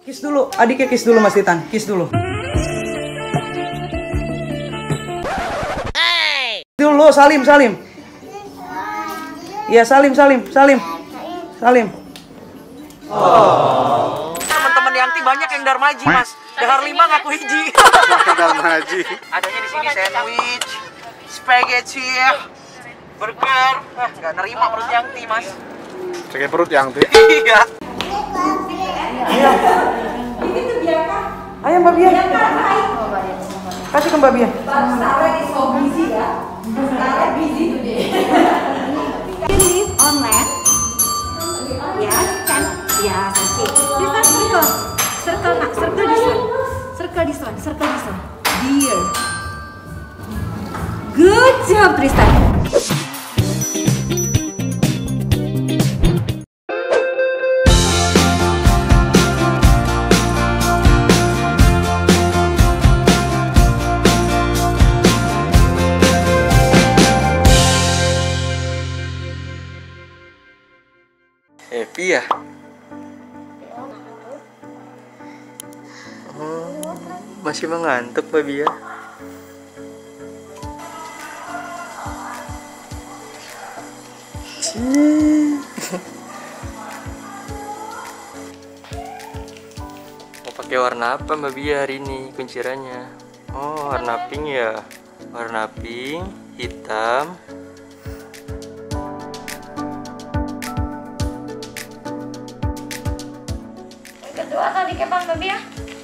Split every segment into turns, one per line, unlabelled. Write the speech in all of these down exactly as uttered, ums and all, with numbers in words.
Kiss dulu, adiknya kiss dulu Mas Titan, kiss dulu. Hey. Dulu, salim, salim. Iya, salim, salim, salim. Salim. Oh. Teman-teman Yangti banyak yang darmaji, Mas. Dahar lima ngaku hiji.
Darmaji.
Adanya di sini sandwich, spaghetti, burger. Ah, nggak nerima perut Yangti, Mas.
Sakit perut Yangti.
Iya. Ayo. Ayo Mbak Bia. Kasih ke Mbak Bia.
Sarah is so busy ya. Sarah busy today. You live on land? Yes, can. Yes, okay. This one circle. Circle nak, circle this one. Circle this one, circle this one. Dear. Good job, Tristan.
Happy ya? Oh, masih mengantuk Mbak Bia. Mau pakai warna apa Mbak Bia hari ini kuncirannya? Oh, warna pink ya. Warna pink, hitam.
Kedua atau dikepang Mbak Bia?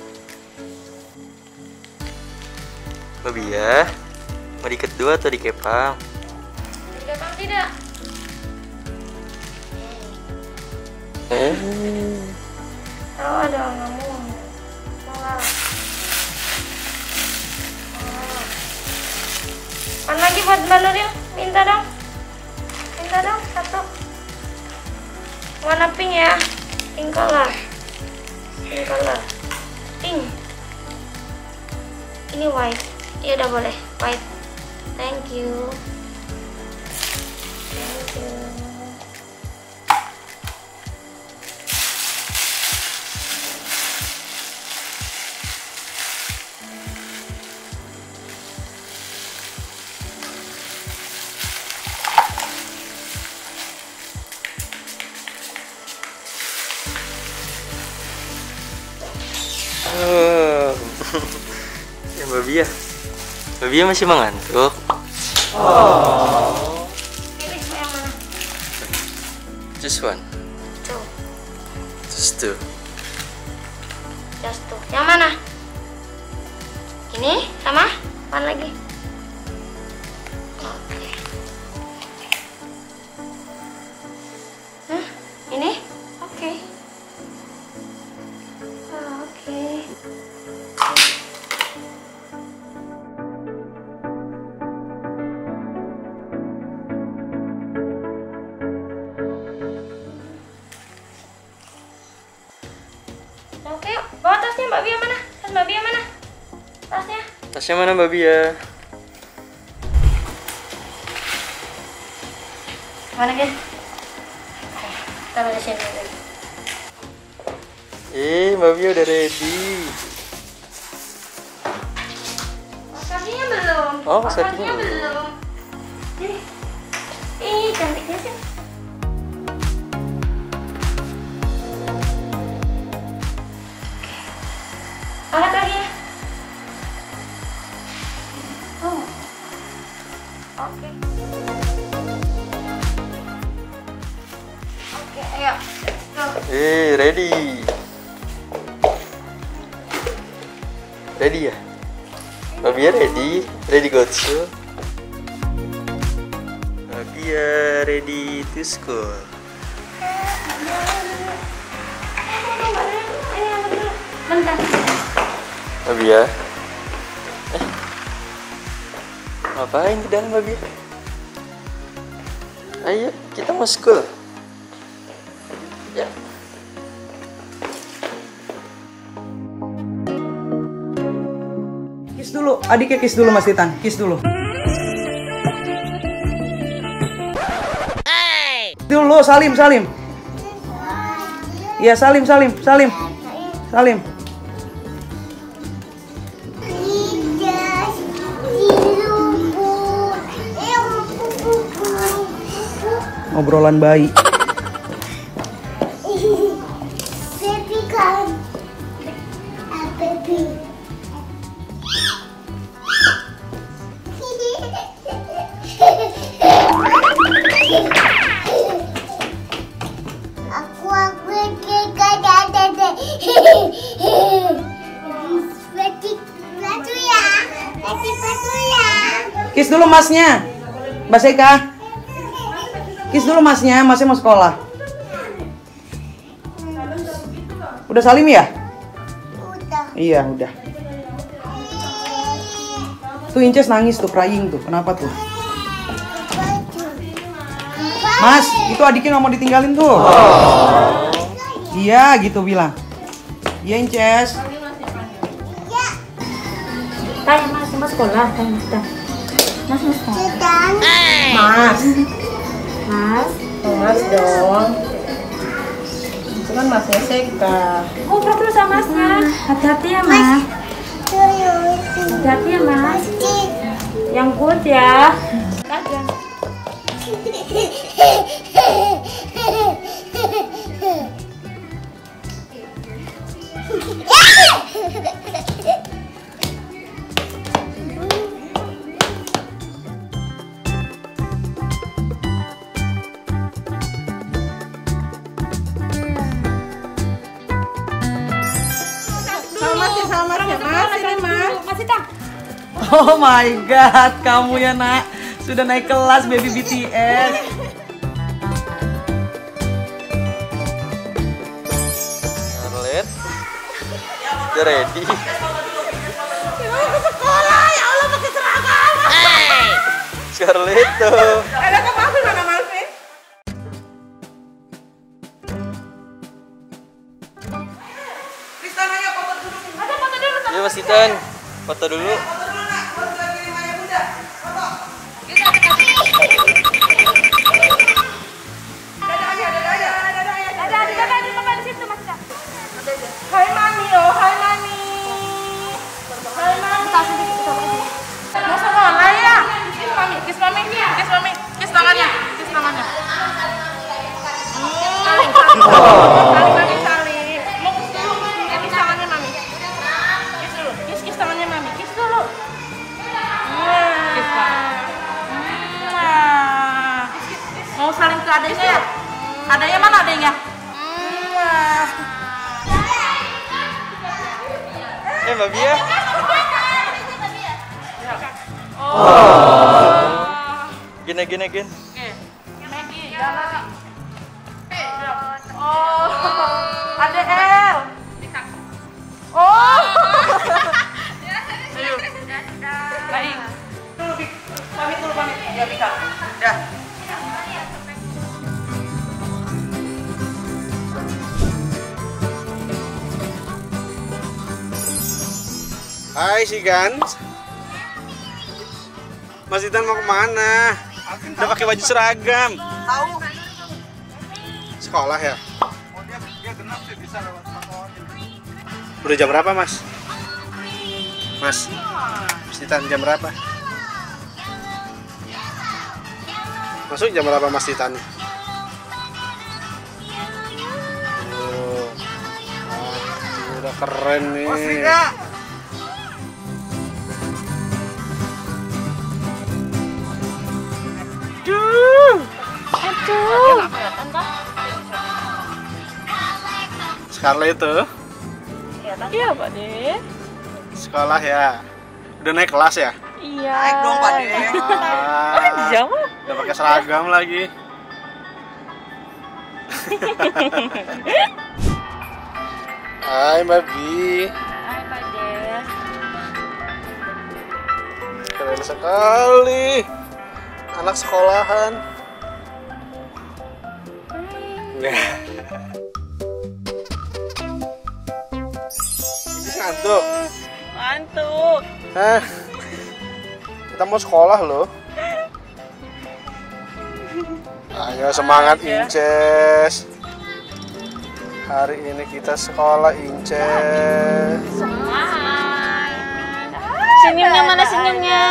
Mbak Bia, mau diket dua atau dikepang?
Dikepang tidak?
Eh.
Tahu dong, kamu. Salah. Kan lagi buat Mbak Nuril, minta dong. Minta dong satu. Warna pink ya, pink color. Pink color. Pink. Ini white. Iya udah boleh, white. Thank you. Thank you.
Oh. Ya Mbak Bia, Mbak Bia masih mengantuk. Oh.
Pilih yang mana?
Just one,
Tuh,
just two.
just tuh. Yang mana? Ini sama? Mana lagi? Oke. Hah? Ini? Oke. Ah, Oke. Oke, bawa tasnya Mbak Bia mana? Tas Mbak Bia mana? Tasnya?
Tasnya mana Mbak Bia?
Mana Bia? Oke, taruh di sini lagi.
Eh, Mbak Bia udah ready.
Kakinya belum.
Oh,
kakinya
kakinya
belum. Nih. Ih, cantiknya sih. Angkat lagi ya. Oh. Oke. Oke, ayo. Go.
Eh, ready. Ready ya? Mbak Bia ready? Ready go to school? Mbak Bia ready to school?
Bentar.
Mbak Bia? Eh, ngapain di dalam Mbak Bia? Ayo, kita mau school. Ya. Kiss dulu, adiknya kiss dulu Mas Titan, kiss dulu. Hey. Dulu, salim, salim. Iya, salim, salim, salim.
Salim. Obrolan bayi. Kiss dulu masnya, Mbak Seka. Kiss dulu masnya, masnya mau sekolah. Udah Salim ya?
Udah.
Iya, udah. Tuh Inces nangis tuh, crying tuh. Kenapa tuh? Mas, itu adiknya nggak mau ditinggalin tuh. Oh. Iya, gitu bilang. Iya Inces.
Tanya mas, mas sekolah, tanya mas. Mas mas
Sedang.
Mas. Mas.
Mas dong. Itu kan masnya Seka.
Ngobrol dulu sama masnya. Hati-hati ya mas. Hati-hati ya mas. Yang good ya. Aja.
Oh my god, kamu ya nak sudah naik kelas baby B T S.
Scarlett, udah ready.
Mau ke sekolah, ya Allah pakai seragam.
Scarlett tuh.
Ada ke Malvin, mana Malvin? Kristananya foto dulu.
Ada foto dulu.
Iya Mas Titan, foto dulu.
Hai Mami, oh hai Mami. Hai Mami. Mau sekolah ya? Kiss Mami, kiss Mami, kiss Mami, kiss tangannya, kiss tangannya. Saling, saling, saling, Mami, saling. Mau kiss dulu, kiss tangannya Mami. Kiss dulu, kiss, kiss tangannya Mami, kiss dulu. Kiss mau saling ke adanya ya? Adanya mana adanya?
Eh Mbak Bia.
Oh.
Gini gini gini.
Oke. Maggie, jalan. Oh. Ada L. Oh. Ayo. Baik. Pamit dulu pamit. Ya Mika. Dah.
Hai si Gans. Mas Titan mau kemana? Udah pakai baju seragam.
Tahu?
Sekolah ya? Udah jam berapa Mas? Mas? Mas Titan jam berapa? Masuk jam berapa Mas Titan? Oh, ah, udah keren nih. Mas Rika.
Aduh.
Scarlett itu
Iya Pak De.
sekolah ya? Udah naik kelas ya?
Iya.
Naik dong Pak De.
Ah,
Jauh.
udah pakai seragam lagi. Hai Mbak Bi.
Hai Pak De.
Keren sekali. Anak sekolahan. Nah. Ini ngantuk.
Ngantuk.
Hah? Kita mau sekolah loh. Ayo semangat Inces. Hari ini kita sekolah, Ince.
Senyumnya mana senyumnya?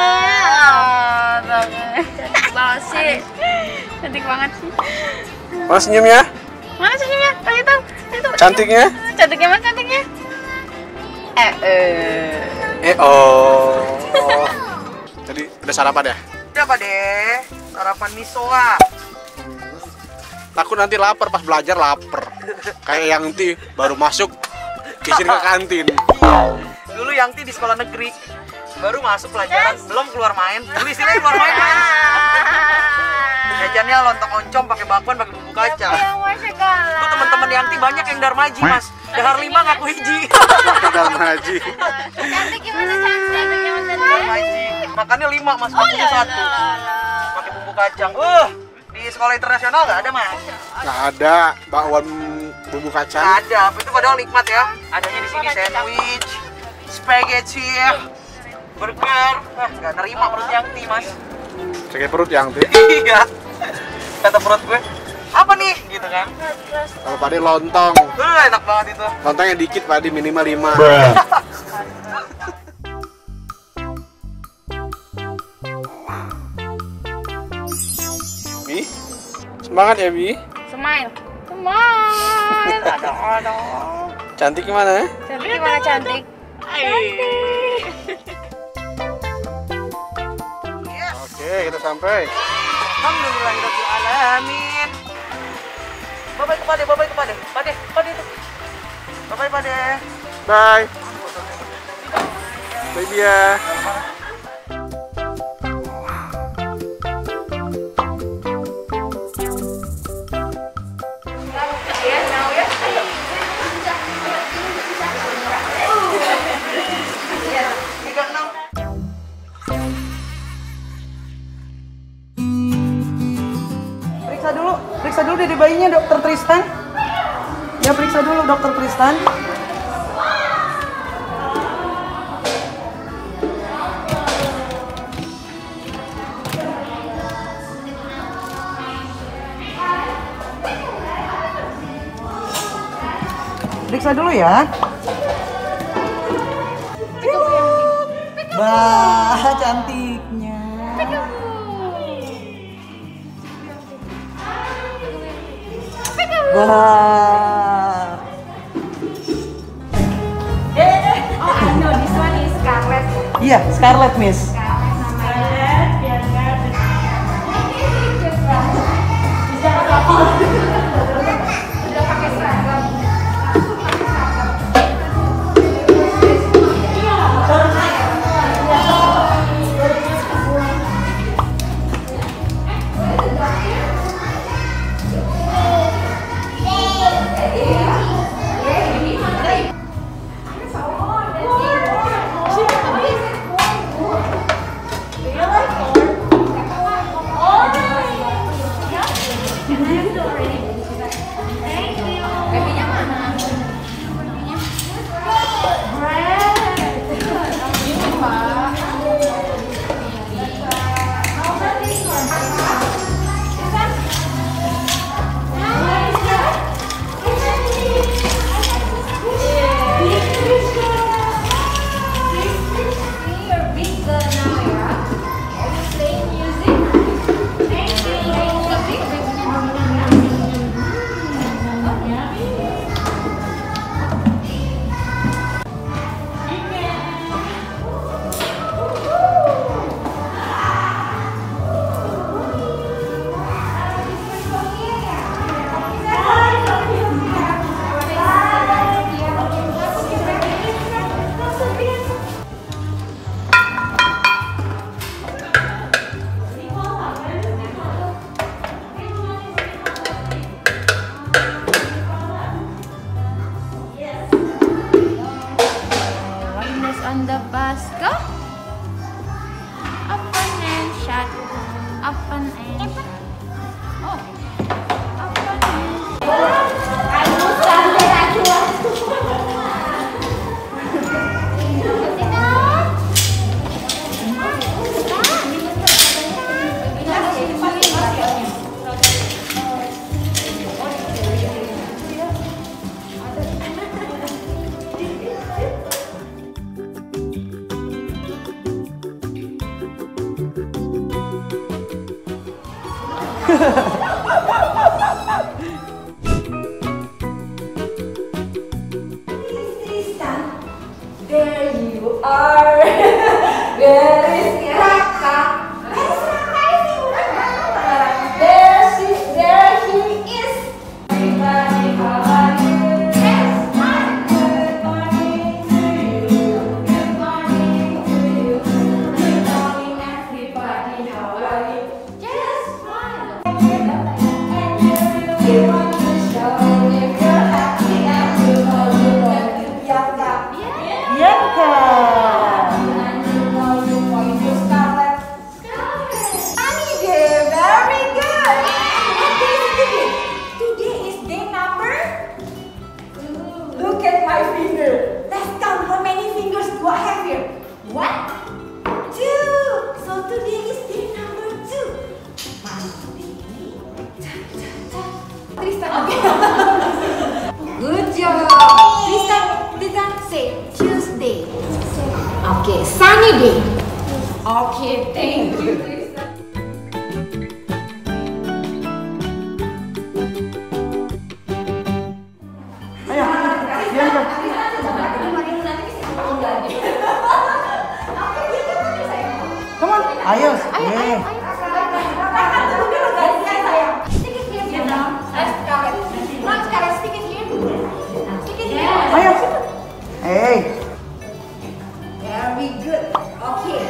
Cantik banget sih. Cantik banget sih.
Mana senyumnya?
Mana senyumnya? Oh, itu, itu.
Cantiknya?
Cantiknya mana cantiknya? Eh, eh.
Eh, oh. Jadi udah sarapan ya?
Udah Pak deh, sarapan misoa.
Takut nanti lapar pas belajar lapar. Kayak Yangti baru masuk izin ke kantin.
Dulu Yangti di sekolah negeri, baru masuk pelajaran, belum keluar main. Dulu istilahnya keluar main. Jajannya lontong oncom pakai bakwan pakai bumbu kacang. Tuh teman-teman Yangti banyak yang Darmaji mas. Dahar lima ngaku hiji.
Darmaji.
Cantik gimana cantik? Gimana
Darmaji. Makannya lima mas, ngakunya satu. Pakai bumbu kacang. Uh, di sekolah internasional nggak ada mas?
Nggak ada bakwan bumbu kacang.
Nggak ada. Itu padahal nikmat ya. Adanya di sini sandwich, spaghetti, burger. Wah, nggak nerima perut Yangti mas.
Sakit perut Yangti.
Iya. Kata perut gue, apa nih? Gitu kan.
Kalau Pak De lontong.
Uh, enak banget itu.
Lontongnya dikit Pak De, minimal lima. Bi, semangat ya Bi.
Smile. Smile. Aduh, aduh.
Cantik gimana?
Cantik gimana cantik?
Oke, kita sampai.
Alhamdulillahirabbil alamin. Bye-bye kepada, bye-bye kepada. Pade, pade itu. Bye-bye pade.
Bye. Bye Bia.
Periksa dulu, periksa dulu dede bayinya dokter Tristan. Ya periksa dulu dokter Tristan. Periksa dulu ya. Bah, cantiknya. Wah.
Oh, I know this one is Scarlett.
Iya, Scarlett Miss.
On the bus, go. Open and shut. Open and shut. Oh. Open and shut. I will stand there at
Tristan, there you are. There is Raka. Where is Raka? There she, there he is. Everybody, how are you? Yes, fine. Good morning to you. Good morning to you. Good morning, everybody. How are you? Yes, fine. And you want to show if you're happy and you know you want to Bianca.
Bianca.
And you know you want to Scarlett. Sunny day, very good. What day is today? Today is day number. Look at my finger. Let's count how many fingers do I have here. One, two. So today is day number two. Monday. Tristan, okay. Good job. Tristan, Tristan, say Tuesday. Okay, sunny day. Okay, thank you, Tristan.
Ayo, Bianca. Come on, ayo. Yeah. Ayo. Hey.
Very good. Okay.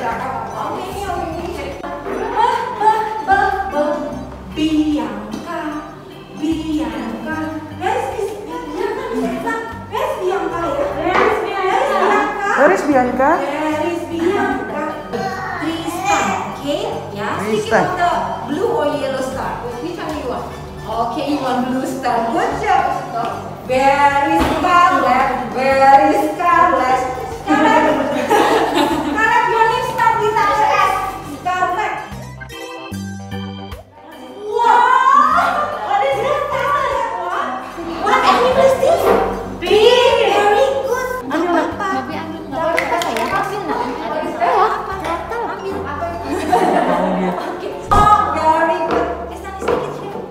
Bianca, Bianca. Where's this Bianca? Where's Bianca? Where's Bianca?
Where is Bianca?
Where is Bianca? Tristan, okay? Yeah, stick it
Tristan.
on the blue or yellow star. Which one you want? Okay, you want blue star. Good job. Where is Scarlett? Where is Scarlett? Scarlett. Scarlett, your name start with letter S. Scarlett. Wow! What is that? What? What animal is this? Pig. Very good.
Ambil lah.
Apa?
Babi ambil nggak boleh kata saya. Ambil lah. Gatal. Ambil.
Okay. Oh, very good. Tristan, stick it here.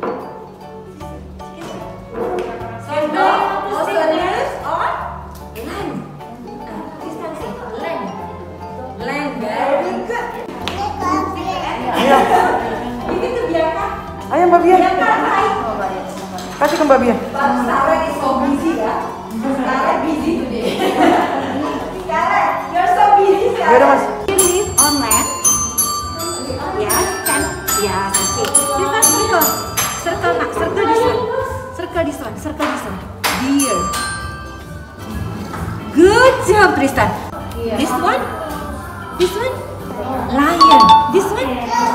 So now, also lives on land. Uh, Tristan say land. Land, very good.
Ayo.
Give it to Bianca.
Ayo Mbak Bian.
Bianca, hi.
Kasih ke Mbak Bian.
But Scarlett is so busy, ya. Scarlett busy today. Scarlett, you're so busy,
Ya udah Mas.
Scarlett. You live on land? Yes, can. Yes, okay. Tristan, circle. Circle, nak. Circle this one. Circle this one. Circle this one. Deer. Good job, Tristan. This one? This one? Lion. This one?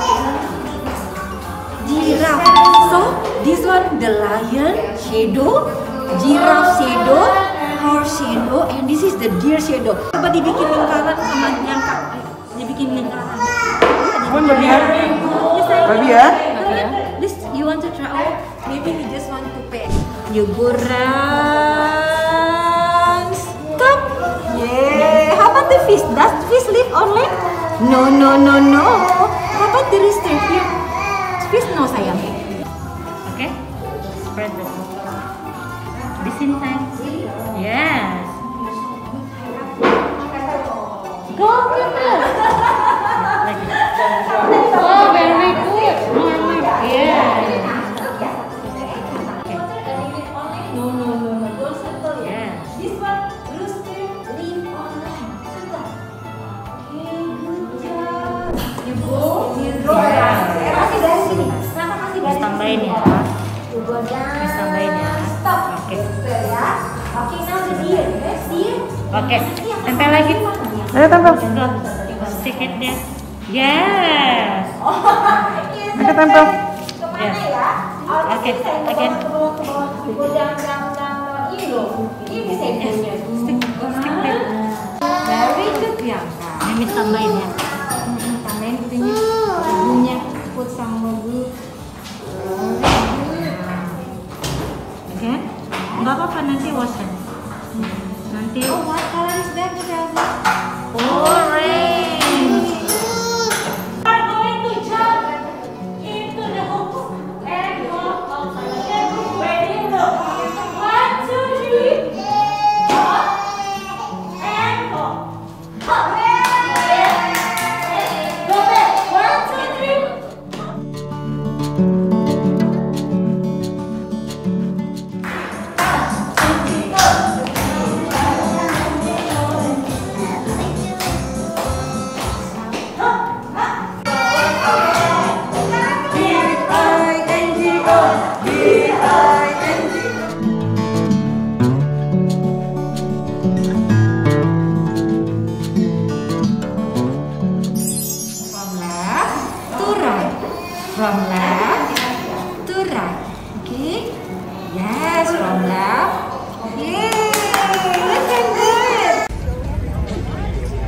Giraffe. So, this one the lion shadow, giraffe shadow, horse shadow, and this is the deer shadow. Coba dibikin lingkaran sama Bianca. Dibikin lingkaran.
Come on Mbak Bian.
Yes, I-
Mbak Bian.
This you want to try? Oh, maybe he just want to pay. You go run. Stop. Yeah. How about the fish? Does fish live on land? No, no, no, no. How about the rooster here? Fish no sayang.
Okay. Spread the. This in time. Yes. Go, Kimber. Like this. Oh, very good. More, more. Yeah. Okay.
No, no, no, no. Don't circle yet.
Yeah.
This one, rooster live on land. Circle. Okay, good job. You go, you go. Kasih garis sini. Kenapa kasih garis?
Tambahin ya.
You go down.
Terus tambahin ya.
Stop.
Oke.
Rooster ya. Okay, now the deer. Next deer.
Oke. Tempel lagi.
Ayo tempel.
Go. Stick it there. Yes.
Kita tempel.
Kemana
Yes.
ya? Oh,
Oke,
ini saya ke
again.
bawah, ke bawah, ke bawah. Go down, down, down, down. Ini loh. Ini saya punya.
Stick. Stick there.
Very good, Bianca.
Ini tambahin ya.
Tambahin itunya, bumbunya, put sama bumbu.
Oke. Enggak apa-apa nanti wash hand. Nanti.
Oh, what color is that, Chelsea?
Orange.
Are going to jump into the hook.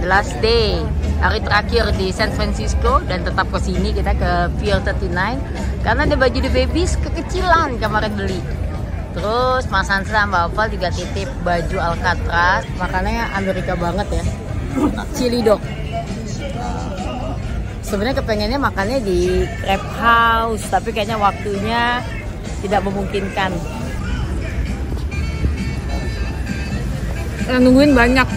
the last day, hari terakhir di San Francisco, dan tetap ke sini kita ke Pier tiga puluh sembilan karena ada baju The Babies kekecilan kemarin beli. Terus Mas Hansa Mbak Oval juga titip baju Alcatraz, makanannya Amerika banget ya, chili dog. Sebenarnya kepengennya makannya di Crab House, tapi kayaknya waktunya tidak memungkinkan. Yang nungguin banyak.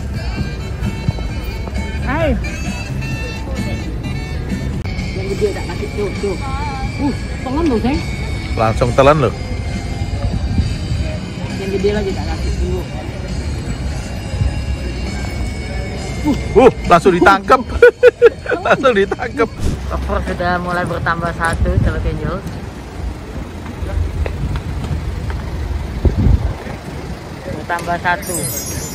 Hai. Yang gede tak kasih tuh tuh. Uh, telan loh sayang.
Langsung telan loh.
Yang gede lagi tak kasih dulu.
Uh, langsung ditangkap. Langsung ditangkap.
Koper sudah mulai bertambah satu, coba tunjuk. Bertambah satu.